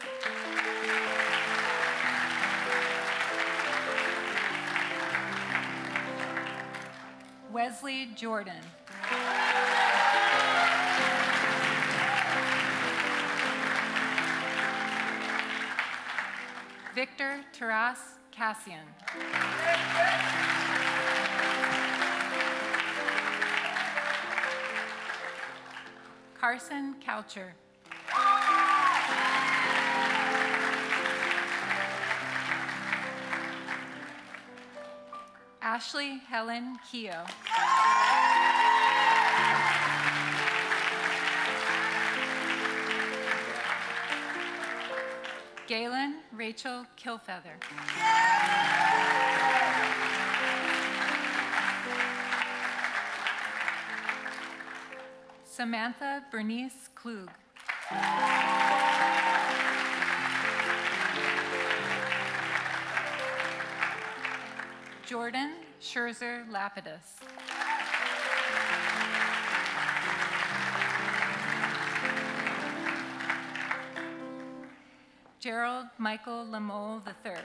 Wesley Jordan. Victor Taras Cassian. Carson Coucher. Ashley Helen Keogh. Galen Rachel Kilfeather. Samantha Bernice Klug. Jordan Scherzer Lapidus. Gerald Michael Lamole III.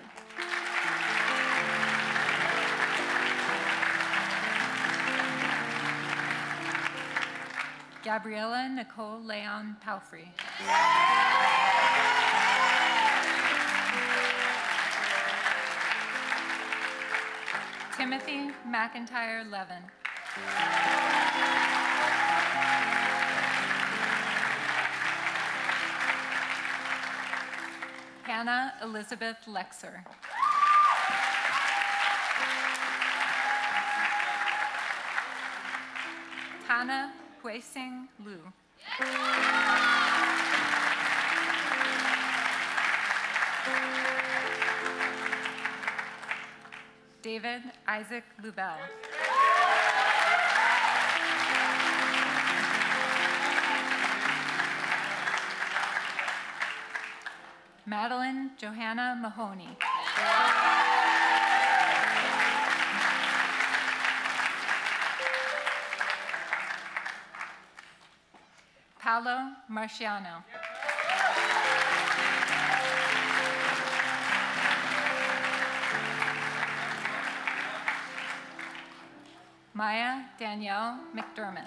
Gabriella Nicole Leon Palfrey. Timothy McIntyre Levin. Hannah Elizabeth Lexer. Tana Huesing Liu. David Isaac Lubell. Madeline Johanna Mahoney. Paolo Marciano. Maya Danielle McDermott.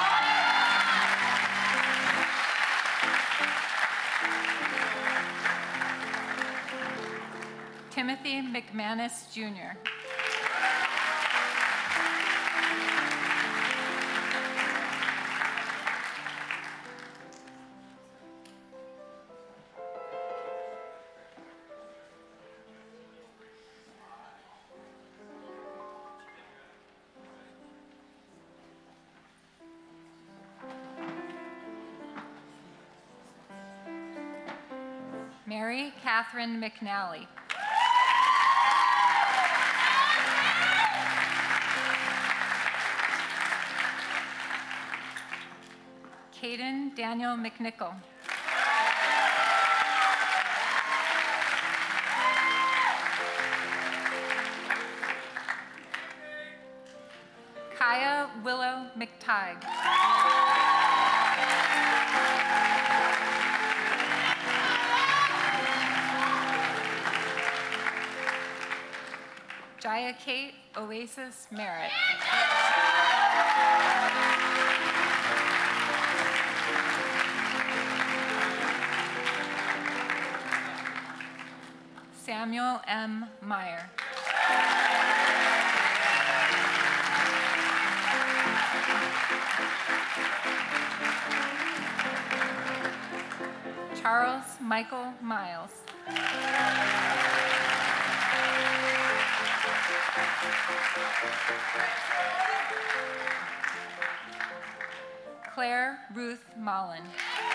Timothy McManus Jr. Mary Catherine McNally. Caden Daniel McNichol. Kaya Willow McTighe. Jaya Kate Oasis Merritt. Samuel M. Meyer. Charles Michael Miles. Claire Ruth Mullen.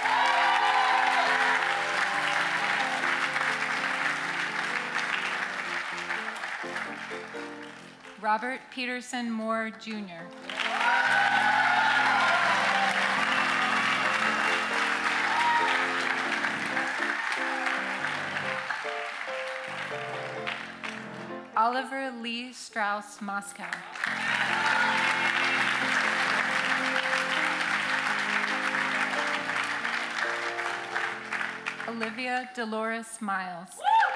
Robert Peterson Moore, Jr. Oliver Lee Strauss Moscow. Olivia Dolores Miles.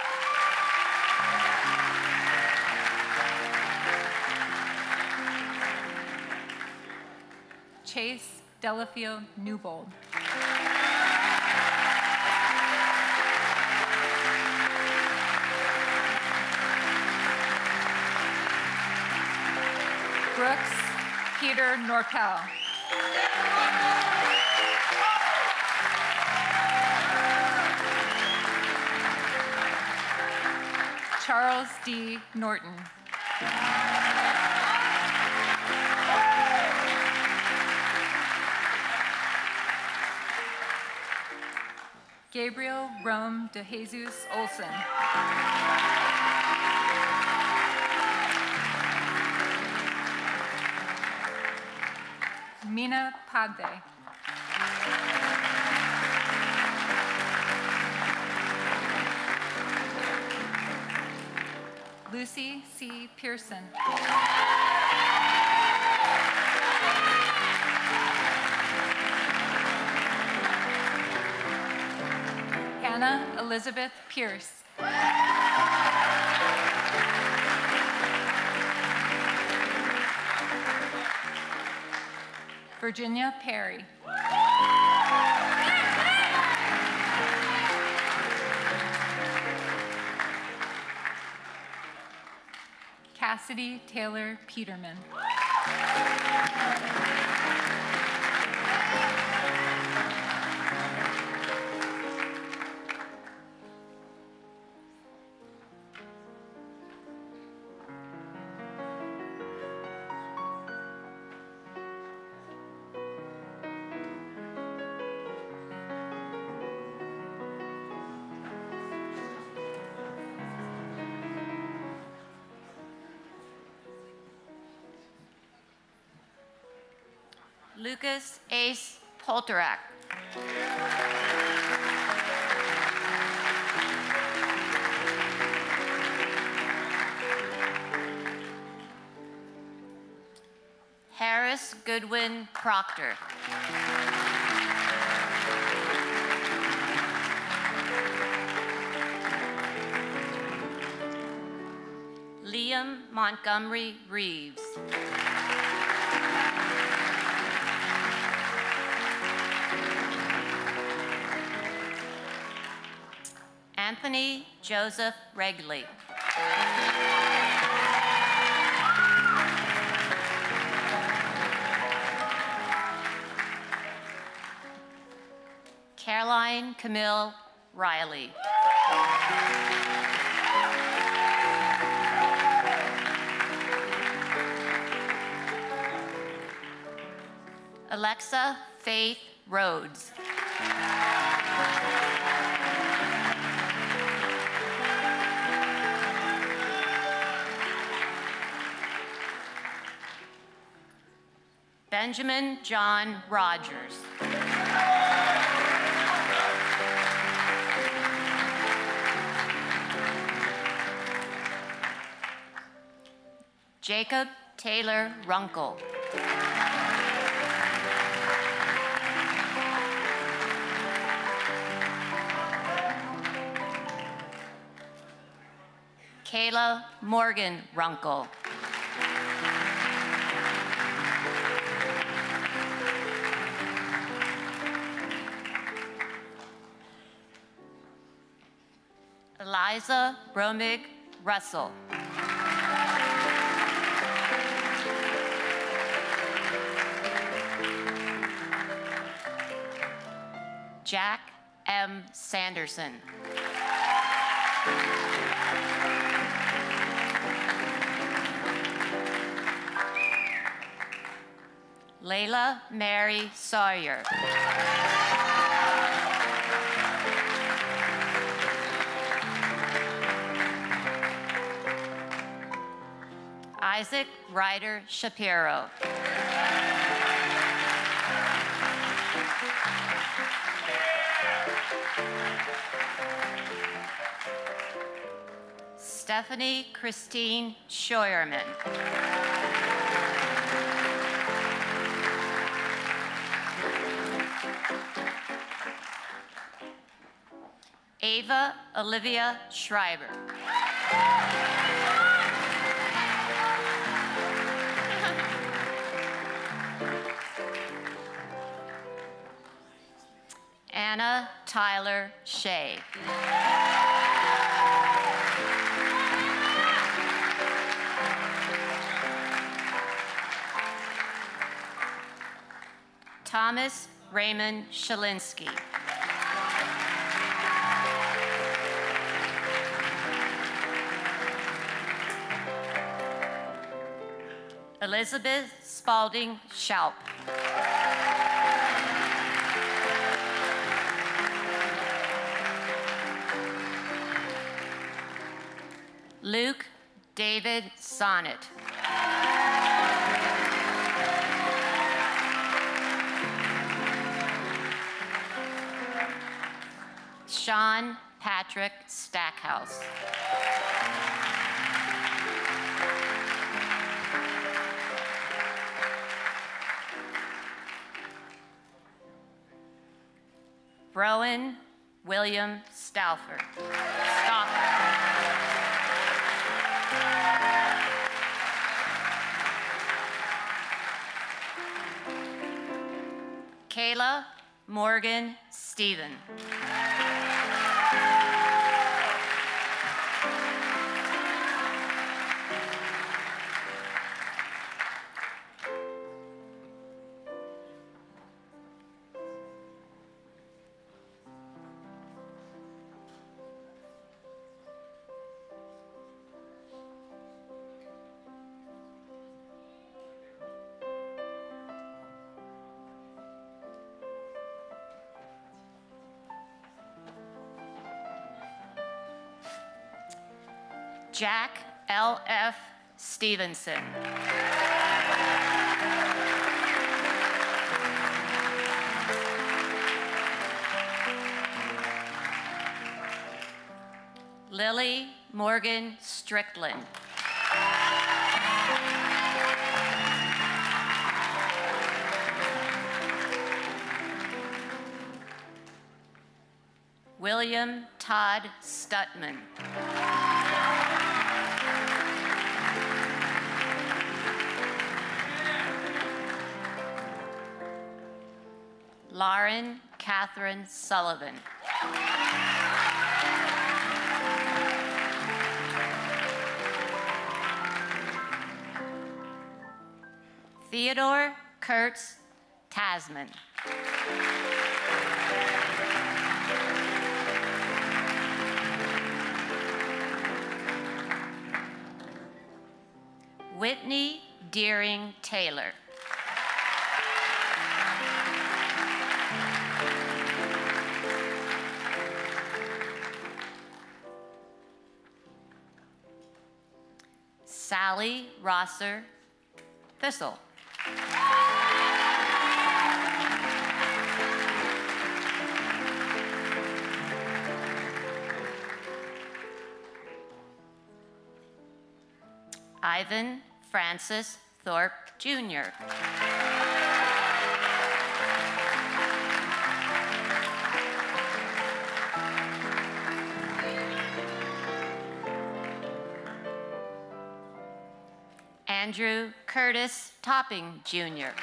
Chase Delafield Newbold. Brooks Peter Norpel. Charles D. Norton. Gabriel Rome de Jesus Olson. Mina Padve. Lucy C. Pearson. Hannah Elizabeth Pierce. Virginia Perry. Cassidy Taylor Peterman. Lucas Ace Polterak. Harris Goodwin Proctor. Liam Montgomery Reeves. Anthony Joseph Regley. Caroline Camille Riley. Alexa Faith Rhodes. Benjamin John Rogers. Jacob Taylor Runkle. Kayla Morgan Runkle. Eliza Bromig Russell. Jack M. Sanderson. Layla Mary Sawyer. Isaac Ryder Shapiro. Stephanie Christine Scheuerman. Ava Olivia Schreiber. Anna Tyler Shea. Thomas Raymond Shalinsky. Elizabeth Spalding Schaup. Luke David Sonnet. Sean Patrick Stackhouse. Rowan William Stauffer. Kayla Morgan Stephen. Jack L.F. Stevenson. Lily Morgan Strickland. William Todd Stutman. Lauren Catherine Sullivan. Theodore Kurtz Tasman. Whitney Deering Taylor. Sally Rosser Thistle. Ivan Francis Thorpe, Jr. Andrew Curtis Topping, Jr.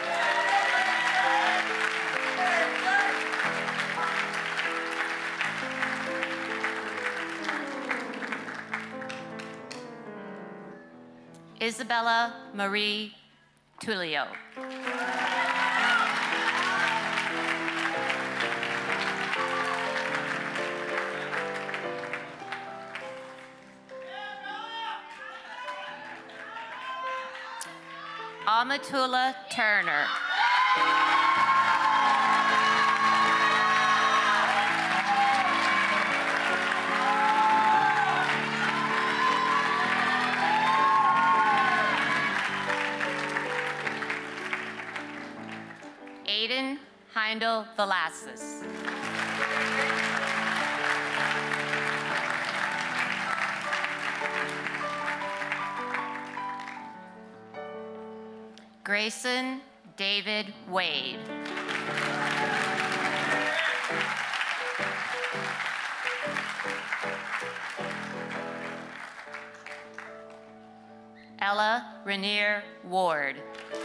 Isabella Marie Tullio. Amatula Turner. Aiden Heindel Velasquez. Grayson David Wade. Ella Rainier Ward.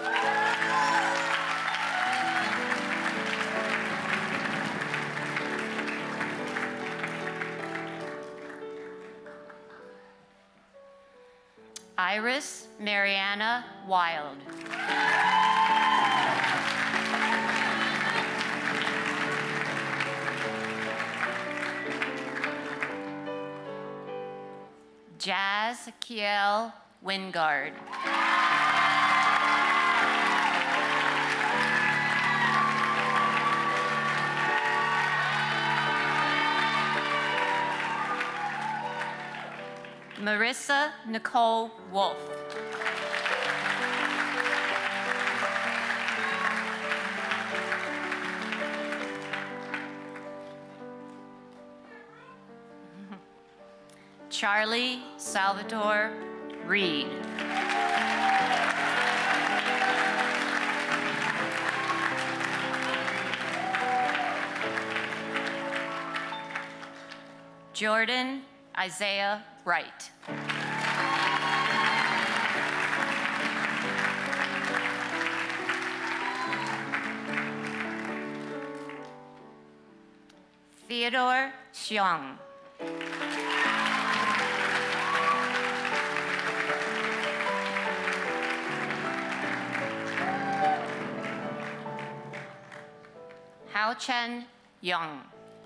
Iris Mariana Wild. Jazz Kiel Wingard. Marissa Nicole Wolf. Charlie Salvatore Reed. Jordan Isaiah Wright. Theodore Xiong. Hao Chen Young.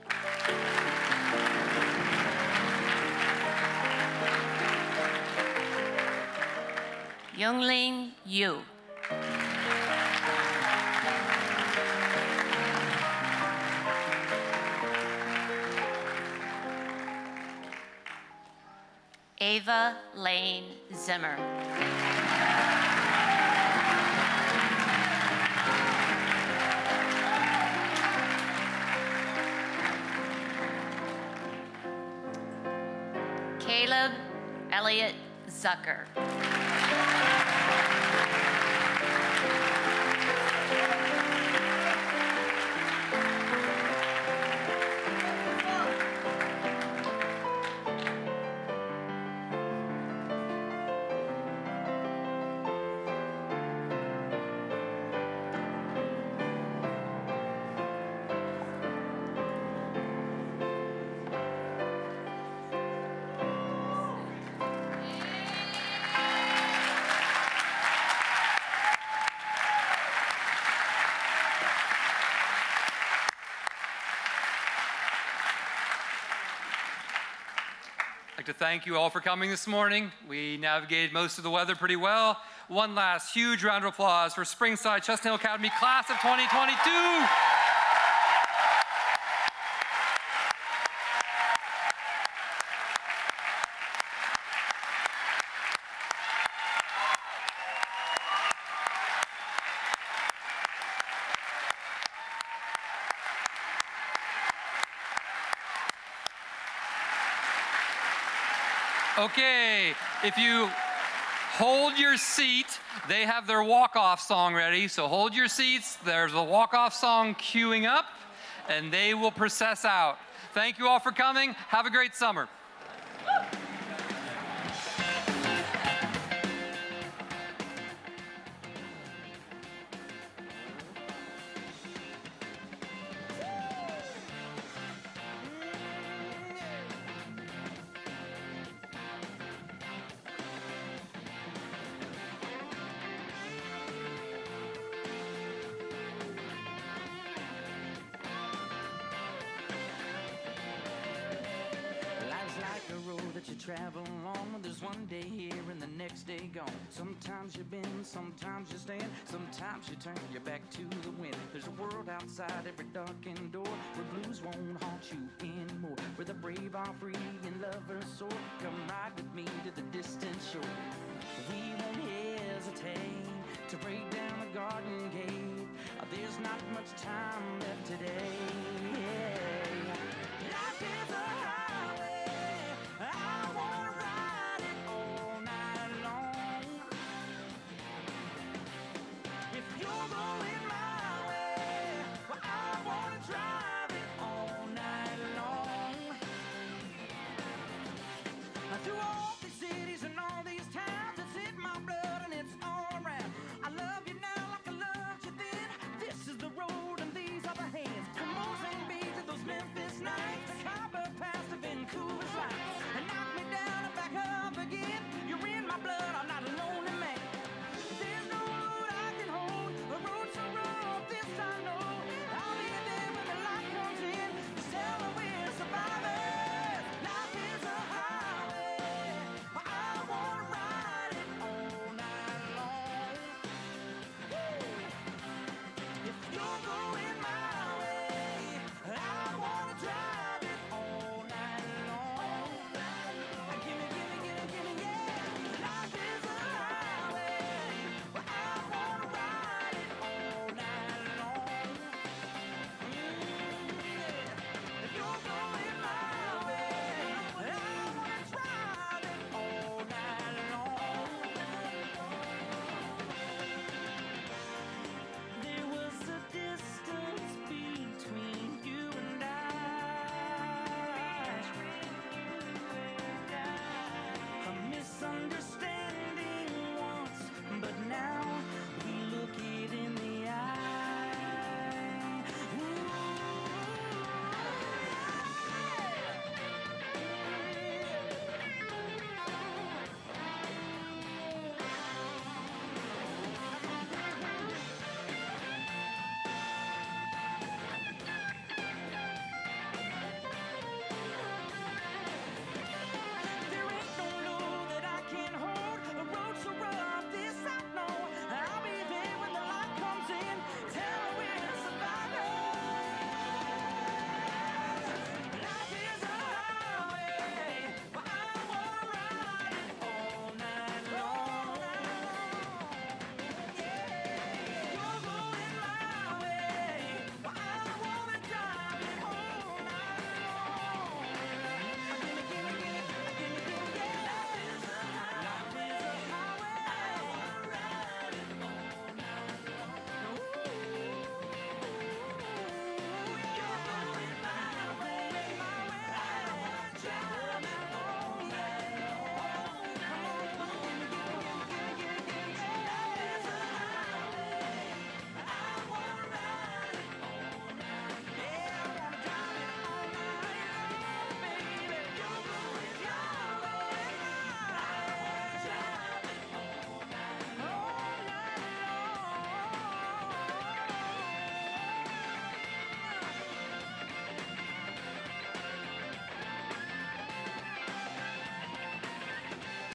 Youngling Yu. Ava Lane Zimmer. Caleb Elliott Zucker. I'd like to thank you all for coming this morning. We navigated most of the weather pretty well. One last huge round of applause for Springside Chestnut Hill Academy Class of 2022. Okay, if you hold your seat, they have their walk-off song ready, so hold your seats. There's a walk-off song queuing up, and they will process out. Thank you all for coming. Have a great summer. Travel along, there's one day here and the next day gone. Sometimes you bend, sometimes you stand, sometimes you turn your back to the wind. There's a world outside every darkened door where blues won't haunt you anymore, where the brave are free and lovers soar. Come ride with me